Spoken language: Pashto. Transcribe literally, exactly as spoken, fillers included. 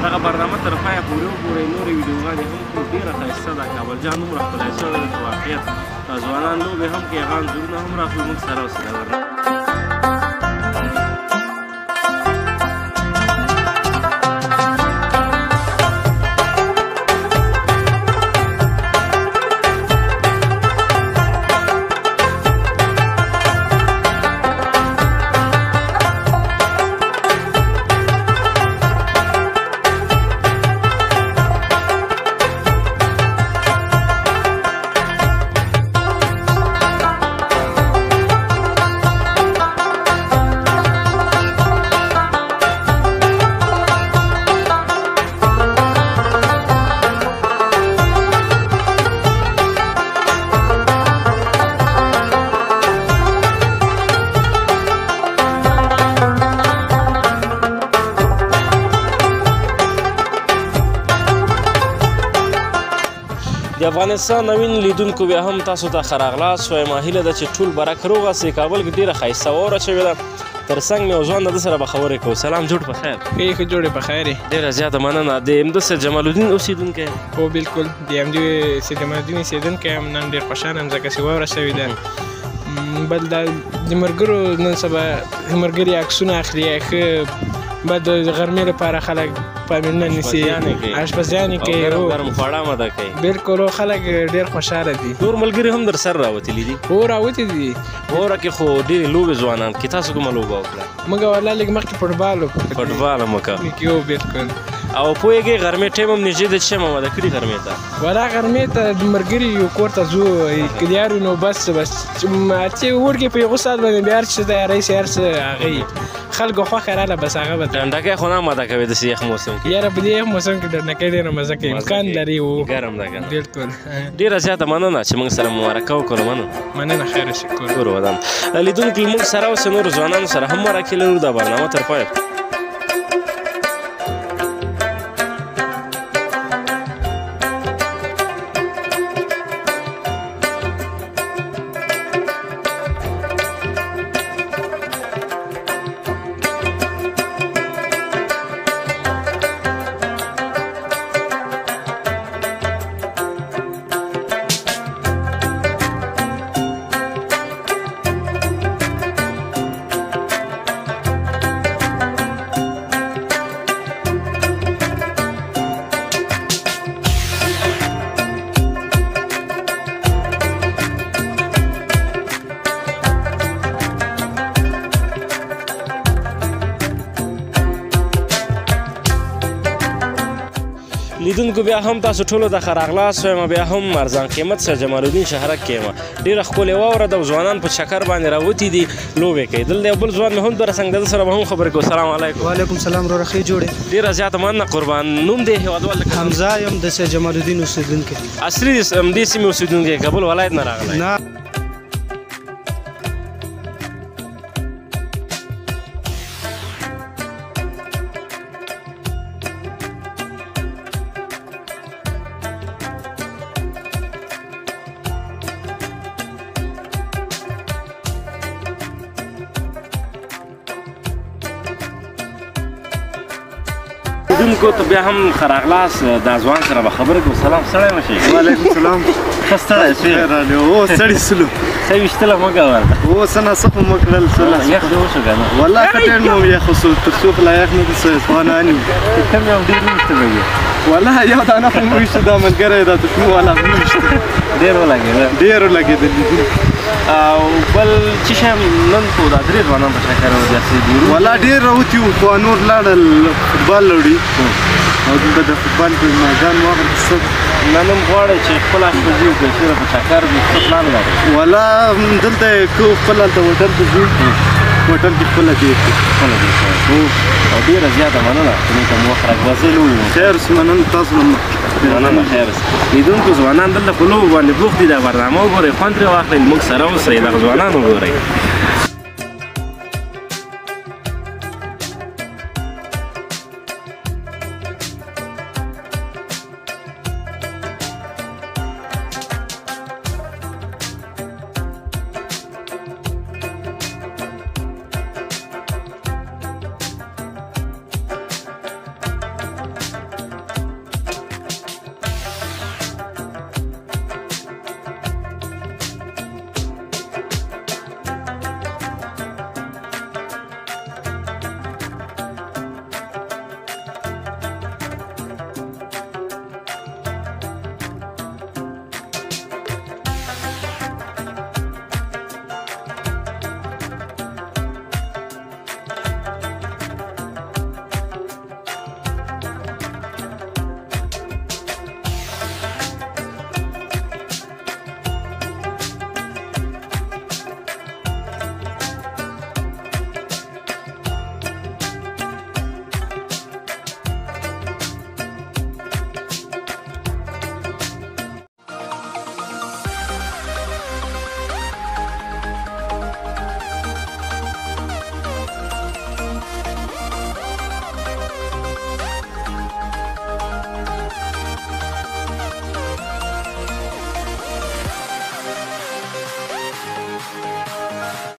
دغه برنامه تر پایه پورې وګورئ. نورې ویډیوګانې هم کړو، ډېره ښایسته ده. کابل جان دومره ښکلی شوی دی چې واقعیت ځوانان لوبې هم کوي، هغه انځورونه هم راخلو موږ سره اوسئ. د افغانستان نوین لیدونکو بیا هم تاسو ته ښه راغلاست وایم. هیله ده چې ټول برک روغ یاستئ. کابل کې ډېره ښایسته واوره شوې ده. تر څنګ مې یو ځوان ده، ده سره به خبرې کوو. سلام، جوړ په خیر؟ ښه ښه جوړې په خیر یې. ډېره زیاته مننه. د همداسې جمال الدین اوسېدونکی؟ هو بلکل د همدې جمال الدین اوسېدونکی یم. نن ډېر خوشحاله یم ځکه چې واوره شوې ده. بل دا د ملګرو نن سبا ملګري عکسونه اخلي، ښه بعد د غرمې لپاره خلک پاملرنه نیسي، اشپزیانې کوي، ګرم خواړه آماده کوي. بلکل خلک ډېر خوشحاله دي. نور ملګري هم در سره راوتلي دي؟ هو راوتي دي. واوره کې خو ډېرې لوبې ځوانان کې. تاسو کومه لوبه وکړه؟ موږ والله لږ مخکې فوټبال وکړو. فوټبال هم وکړه؟ یو بلکل. او پوهېږې غرمې ټایم هم نږدې ده، چې شی م آماده کړي غرمې ته؟ والله غرمې ته د ملګري یو کور ته ځو، کلیار وي نو بس بس چې وړ کې په یوه ساعت باندې بیا هر څه تیاری شي، هر څه هغه یي خلکو خوښه راله، بس هغه به ډنډکی خو نه آماده کوې داسې یخ موسم کې؟ یاره په دې یخ موسم کې ډنډکی ډېره مزه کوي، امکان لري. و ګرم ده که نه؟ بلکل. ډېره زیاته مننه چې موږ سره مرکه وکړو. مننه مننه، خیر شکر. ټول ودان لیدونکو موږ سره اوسه نورو ځوانانو سره هم مرکې لرو. دا برنامه تر پایه لیدونکو بیا هم تاسو ټولو ته ښه راغلاست وایم. بیا هم ارزان قیمت سره جمال الدین شهرک کې یم. ډېره ښکلې واوره ده او ځوانان په چکر باندې راوتي دي، لوبې کوي. دلته یو بل ځوان مې هم در څنګ ده، سره به هم خبرې کوو. سلام علیکم. وعلیکم سلام وروره، ښې جوړې؟ ډېره زیاته مننه قربان. نوم دې هېوادوال؟ حمزه یم، د جمال الدین اوسېدونکی. اصلي همدې سیمې اوسېدونکی، کابل ولایت نه راغلی؟ نه. لیدونکو ته بیا هم ښه راغلاست. دا ځوان سره به خبرې کوو. سلام، سړی مه شئ؟ وعلیکم سلام. ښه ستړی شوې؟ او ستړي سلو. څه ویشتله مه کوه ورته. او څه ناڅه خو مه کړل. یخ دې وشو که نه؟ والله ښه ټایم مو یخ وسو، تر څو خو لا یخ نه دي څه ځوانان یو. کم یو ډېر وویشته به وي؟ والله یو دانه خو مو ویشته، دا ملګری دا دښمن والا مو ویشته. ډېر ولګېده؟ ډېر ولګېدل. او بل څه شی نن خو دا درې ځوانان په چکر وداسې دي؟ والله ډېر راوتي وو، خو نور لاړل فوټبال لوړي او دلته د فوټبال په میدان واغوستل. نن هم غواړئ چې خپل اشپزي وکړئ، چېرې په چکر دي، څه پلان لرئ؟ والله دلته یې کوو، خپل هلته هوټل ته ځو، هوټل کې خپله دې کوو. خپله دې کوو. او ډېره زیاته مننه چې موږ ته مو وخت راګرځېدلی وو. خیر اوسه، مننه تاسو نه. مننه، خیر اوسه. لیدونکو ځوانان دلته په لوبو باندې بوخت دي. دا برنامه وګورئ، خوند ترې واخلئ، موږ سره اوسئ، دغه ځوانان وګورئ.